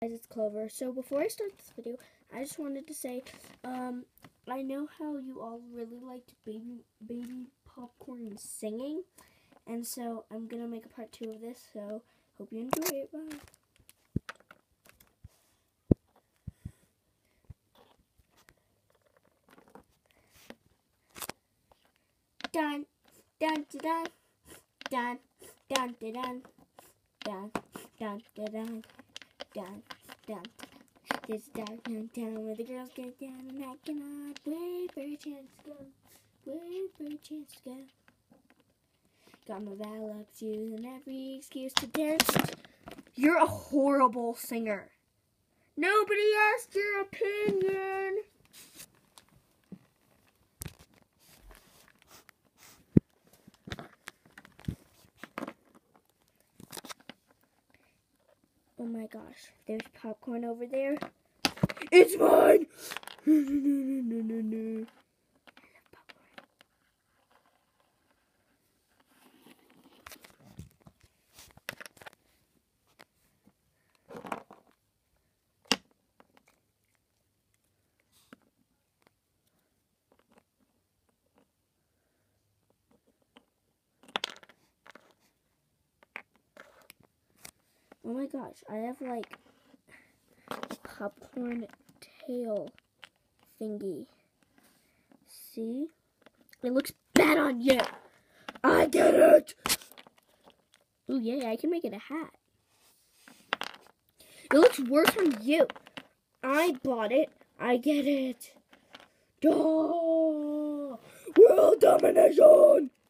Guys, it's Clover. So before I start this video, I just wanted to say, I know how you all really liked baby popcorn singing, and so I'm gonna make a part 2 of this. So hope you enjoy it. Bye. Dun dun dun dun dun dun dun dun dun dun dun dun. This dark town where the girls get down, and I cannot wait for a chance to go. Wait for a chance to go. Got my Valux using every excuse to dance. You're a horrible singer. Nobody asked your opinion. Oh my gosh, there's popcorn over there. It's mine! No. Oh my gosh, I have like a popcorn tail thingy. See? It looks bad on you. I get it. Oh yeah, I can make it a hat. It looks worse on you. I bought it. I get it. Duh! World domination!